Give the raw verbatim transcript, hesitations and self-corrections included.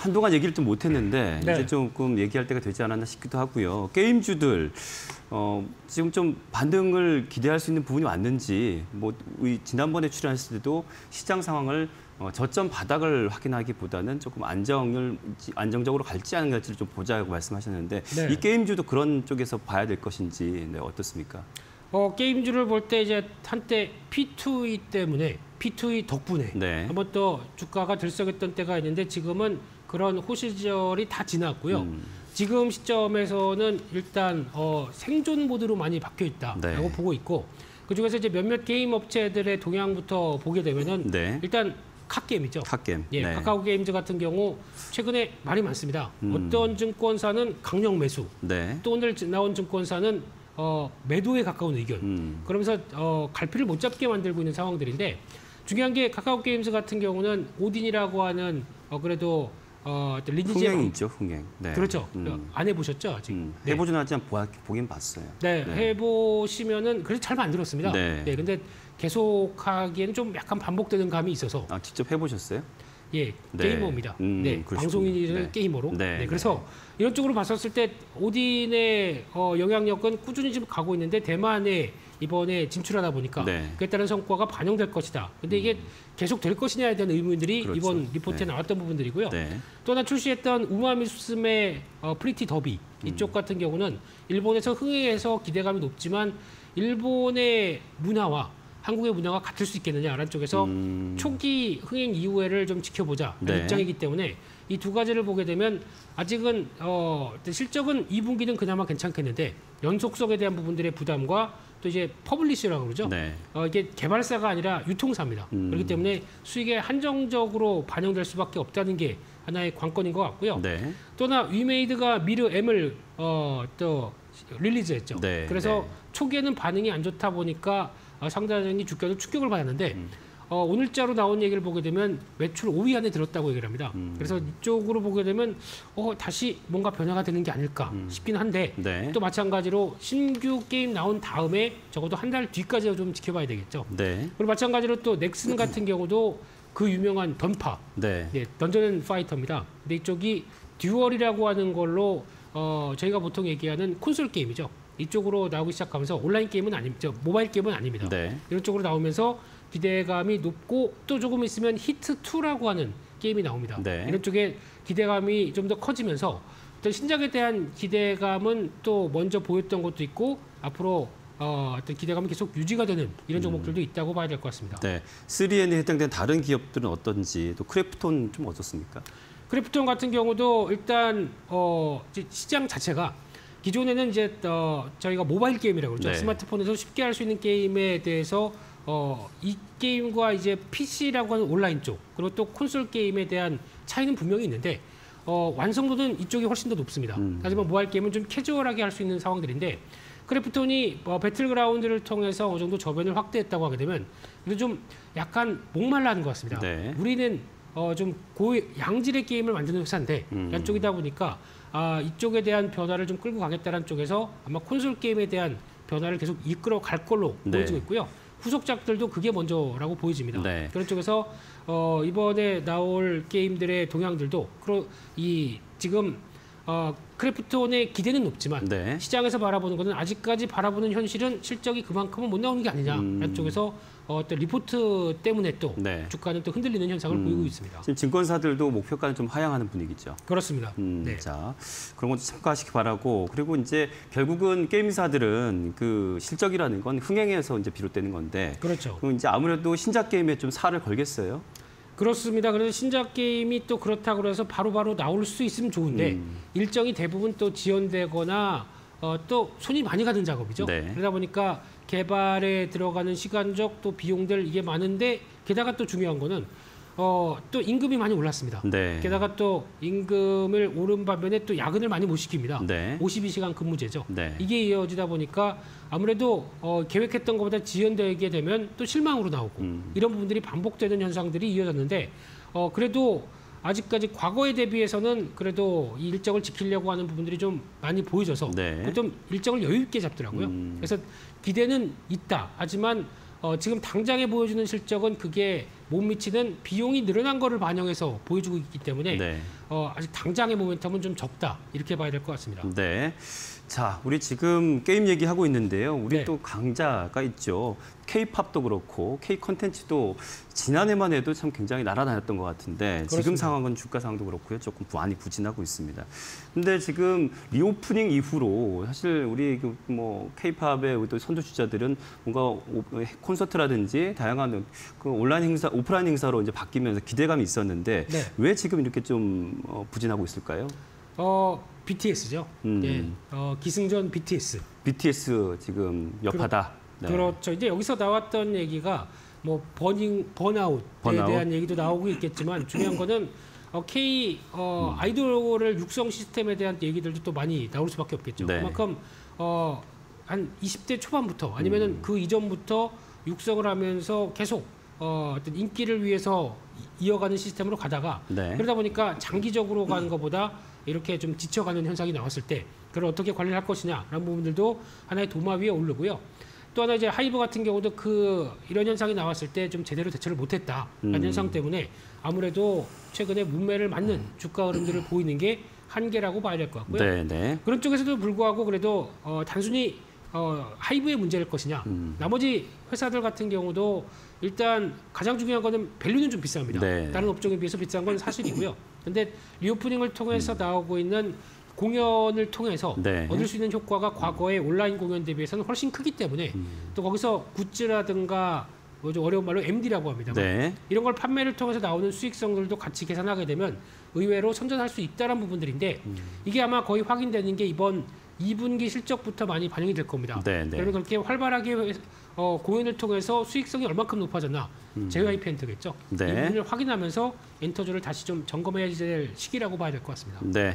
한동안 얘기를 좀 못했는데 네. 이제 조금 얘기할 때가 되지 않았나 싶기도 하고요. 게임주들 어, 지금 좀 반등을 기대할 수 있는 부분이 왔는지, 뭐 우리 지난번에 출연했을 때도 시장 상황을 어, 저점 바닥을 확인하기보다는 조금 안정을 안정적으로 갈지 안 갈지를 좀 보자고 말씀하셨는데 네. 이 게임주도 그런 쪽에서 봐야 될 것인지 네, 어떻습니까? 어, 게임주를 볼 때 이제 한때 피 투 이 때문에 피 투 이 덕분에 네. 한번 또 주가가 들썩였던 때가 있는데 지금은 그런 호시절이 다 지났고요. 음. 지금 시점에서는 일단 어, 생존 모드로 많이 바뀌어 있다라고 네. 보고 있고, 그중에서 이제 몇몇 게임 업체들의 동향부터 보게 되면은 네. 일단 카게임이죠. 카게임. 예, 네. 카카오 게임즈 같은 경우 최근에 말이 많습니다. 음. 어떤 증권사는 강력 매수, 네. 또 오늘 나온 증권사는 어, 매도에 가까운 의견. 음. 그러면서 어, 갈피를 못 잡게 만들고 있는 상황들인데, 중요한 게 카카오 게임즈 같은 경우는 오딘이라고 하는 어, 그래도 어, 리니지 흥행이 있죠, 흥행. 네. 그렇죠. 음. 안 해보셨죠 아직? 음. 네. 해보진 않지만 보- 보긴 봤어요. 네, 네. 해보시면은 그래도 잘 만들었습니다. 네. 네, 근데 계속하기에는 좀 약간 반복되는 감이 있어서 아, 직접 해보셨어요? 예, 네. 게이머입니다. 음, 네, 그러시군요. 방송인이라는 네. 게이머로. 네, 네, 그래서 이런 쪽으로 봤었을 때 오딘의 어, 영향력은 꾸준히 지금 가고 있는데 대만에 이번에 진출하다 보니까 네. 그에 따른 성과가 반영될 것이다. 근데 이게 계속 될 것이냐에 대한 의문들이 그렇죠. 이번 리포트에 네. 나왔던 부분들이고요. 네. 또 하나 출시했던 우마미스메 어, 프리티 더비 이쪽 같은 경우는 일본에서 흥행해서 기대감이 높지만 일본의 문화와 한국의 문화가 같을 수 있겠느냐라는 쪽에서 음. 초기 흥행 이후에를 좀 지켜보자 네. 입장이기 때문에 이 두 가지를 보게 되면 아직은 어, 실적은 이 분기는 그나마 괜찮겠는데 연속성에 대한 부분들의 부담과 또 이제 퍼블리셔라고 그러죠. 네. 어, 이게 개발사가 아니라 유통사입니다. 음. 그렇기 때문에 수익에 한정적으로 반영될 수밖에 없다는 게 하나의 관건인 것 같고요. 네. 또 하나 위메이드가 미르 M을 어, 또 릴리즈했죠. 네, 그래서 네. 초기에는 반응이 안 좋다 보니까 어, 상당히 주가도 충격을 받았는데 음. 어, 오늘자로 나온 얘기를 보게 되면 매출 오 위 안에 들었다고 얘기를 합니다. 음. 그래서 이쪽으로 보게 되면 어, 다시 뭔가 변화가 되는 게 아닐까 음. 싶긴 한데 네. 또 마찬가지로 신규 게임 나온 다음에 적어도 한 달 뒤까지 좀 지켜봐야 되겠죠. 네. 그리고 마찬가지로 또 넥슨 같은 경우도 그 유명한 던파, 네. 예, 던전 앤 파이터입니다. 근데 이쪽이 듀얼이라고 하는 걸로 어, 저희가 보통 얘기하는 콘솔 게임이죠. 이쪽으로 나오기 시작하면서 온라인 게임은 아닙니다. 모바일 게임은 아닙니다. 네. 이런 쪽으로 나오면서 기대감이 높고 또 조금 있으면 히트 투라고 하는 게임이 나옵니다. 네. 이런 쪽에 기대감이 좀 더 커지면서 어떤 신작에 대한 기대감은 또 먼저 보였던 것도 있고 앞으로 어, 어떤 기대감이 계속 유지가 되는 이런 종목들도 있다고 봐야 될 것 같습니다. 네. 쓰리엔에 해당된 다른 기업들은 어떤지, 또 크래프톤 좀 어떻습니까? 크래프톤 같은 경우도 일단 어, 이제 시장 자체가 기존에는 이제 어, 저희가 모바일 게임이라고 그러죠. 네. 스마트폰에서 쉽게 할 수 있는 게임에 대해서 어, 이 게임과 이제 피씨라고 하는 온라인 쪽 그리고 또 콘솔 게임에 대한 차이는 분명히 있는데 어, 완성도는 이쪽이 훨씬 더 높습니다. 음. 하지만 모바일 게임은 좀 캐주얼하게 할 수 있는 상황들인데 크래프톤이 어, 배틀그라운드를 통해서 어느 정도 저변을 확대했다고 하게 되면 그래도 좀 약간 목말라하는 것 같습니다. 네. 우리는 어, 좀 고 양질의 게임을 만드는 회사인데 음. 양쪽이다 보니까 아, 이쪽에 대한 변화를 좀 끌고 가겠다는 쪽에서 아마 콘솔 게임에 대한 변화를 계속 이끌어 갈 걸로 네. 보여지고 있고요. 후속작들도 그게 먼저라고 보여집니다. 네. 그런 쪽에서 어, 이번에 나올 게임들의 동향들도 그러, 이 지금 어, 크래프톤의 기대는 높지만 네. 시장에서 바라보는 것은 아직까지 바라보는 현실은 실적이 그만큼은 못 나오는 게 아니냐라는 음. 쪽에서 어, 또 리포트 때문에 또 네. 주가는 또 흔들리는 현상을 음. 보이고 있습니다. 지금 증권사들도 목표가는 좀 하향하는 분위기죠. 그렇습니다. 음, 네. 자, 그런 것도 참고하시기 바라고. 그리고 이제 결국은 게임사들은 그 실적이라는 건 흥행에서 이제 비롯되는 건데. 그렇죠. 그럼 이제 아무래도 신작 게임에 좀 살을 걸겠어요. 그렇습니다. 그래서 신작 게임이 또 그렇다고 해서 바로바로 나올 수 있으면 좋은데 음. 일정이 대부분 또 지연되거나 어, 또 손이 많이 가는 작업이죠. 네. 그러다 보니까 개발에 들어가는 시간적 또 비용들 이게 많은데 게다가 또 중요한 거는 어, 또 임금이 많이 올랐습니다. 네. 게다가 또 임금을 오른 반면에 또 야근을 많이 못 시킵니다. 네. 오십이 시간 근무제죠. 네. 이게 이어지다 보니까 아무래도 어, 계획했던 것보다 지연되게 되면 또 실망으로 나오고 음. 이런 부분들이 반복되는 현상들이 이어졌는데 어, 그래도 아직까지 과거에 대비해서는 그래도 이 일정을 지키려고 하는 부분들이 좀 많이 보여져서 네. 좀 일정을 여유 있게 잡더라고요. 음. 그래서 기대는 있다. 하지만 어, 지금 당장에 보여주는 실적은 그게 못 미치는 비용이 늘어난 거를 반영해서 보여주고 있기 때문에 네. 어, 아직 당장의 모멘텀은 좀 적다 이렇게 봐야 될 것 같습니다. 네. 자, 우리 지금 게임 얘기하고 있는데요. 우리 네. 또 강자가 있죠. K-팝도 그렇고 K-컨텐츠도 지난해만 해도 참 굉장히 날아다녔던 것 같은데 지금 그렇습니다. 상황은 주가 상황도 그렇고요. 조금 많이 부진하고 있습니다. 근데 지금 리오프닝 이후로 사실 우리 그 뭐 K-팝의 또 선두 주자들은 뭔가 오- 콘서트라든지 다양한 그 온라인 행사, 오프라인 행사로 이제 바뀌면서 기대감이 있었는데 네. 왜 지금 이렇게 좀 어, 부진하고 있을까요? 어, 비티에스죠. 음. 네, 어, 기승전 비티에스. 비티에스 지금 여파다. 네. 그렇죠. 이제 여기서 나왔던 얘기가 뭐 버닝 번아웃에 번아웃? 대한 얘기도 나오고 있겠지만 중요한 거는 어, K 어, 음. 아이돌을 육성 시스템에 대한 얘기들도 또 많이 나올 수밖에 없겠죠. 네. 그만큼 어, 한 이십 대 초반부터 아니면은 음. 그 이전부터 육성을 하면서 계속 어, 어떤 인기를 위해서 이- 이어가는 시스템으로 가다가 네. 그러다 보니까 장기적으로 가는 것보다 이렇게 좀 지쳐가는 현상이 나왔을 때 그걸 어떻게 관리를 할 것이냐라는 부분들도 하나의 도마 위에 오르고요. 또 하나 이제 하이브 같은 경우도 그 이런 현상이 나왔을 때 좀 제대로 대처를 못했다라는 음. 현상 때문에 아무래도 최근에 문매를 맞는 주가 흐름들을 보이는 게 한계라고 봐야 될 것 같고요. 네, 네. 그런 쪽에서도 불구하고 그래도 어, 단순히 어, 하이브의 문제일 것이냐. 음. 나머지 회사들 같은 경우도 일단 가장 중요한 거는 밸류는 좀 비쌉니다. 네. 다른 업종에 비해서 비싼 건 사실이고요. 근데 리오프닝을 통해서 나오고 있는 공연을 통해서 네. 얻을 수 있는 효과가 과거의 온라인 공연 대비해서는 훨씬 크기 때문에 음. 또 거기서 굿즈라든가 뭐좀 어려운 말로 엠디라고 합니다. 네. 이런 걸 판매를 통해서 나오는 수익성들도 같이 계산하게 되면 의외로 선전할 수 있다는 부분들인데 음. 이게 아마 거의 확인되는 게 이번 이 분기 실적부터 많이 반영이 될 겁니다. 네, 네. 그러면 그렇게 활발하게 회- 어, 공연을 통해서 수익성이 얼마큼 높아졌나 제이와이피 엔터겠죠. 네. 이 부분을 확인하면서 엔터주를 다시 좀 점검해야 될 시기라고 봐야 될 것 같습니다. 네.